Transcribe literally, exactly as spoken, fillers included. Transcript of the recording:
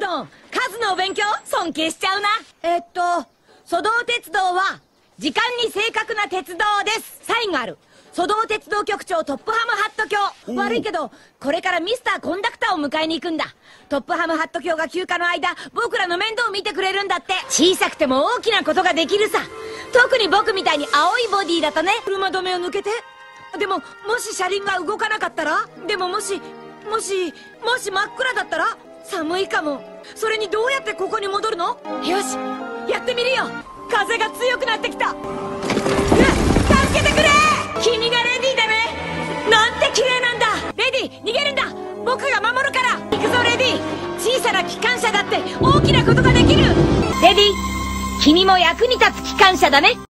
ドン、数のお勉強尊敬しちゃうな。えっと蘇道鉄道は時間に正確な鉄道です。サインがある。蘇道鉄道局長トップハムハット卿。悪いけどこれからミスターコンダクターを迎えに行くんだ。トップハムハット卿が休暇の間僕らの面倒を見てくれるんだって。小さくても大きなことができるさ。特に僕みたいに青いボディだとね。車止めを抜けて。でももし車輪が動かなかったら。でももしもしもし真っ暗だったら寒いかも。それにどうやってここに戻るの？よしやってみるよ。風が強くなってきた。うわ助けてくれ。君がレディーだね。なんて綺麗なんだ。レディー逃げるんだ。僕が守るから。行くぞレディー。小さな機関車だって大きなことができる。レディー君も役に立つ機関車だね。